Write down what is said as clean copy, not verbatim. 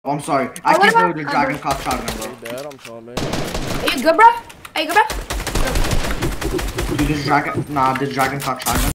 I'm sorry. I can't play with the dragon cock shotgun, bro. Dead, I'm telling you. Are you good, bro? Are you good, bro? Dude, this dragon cock shotgun.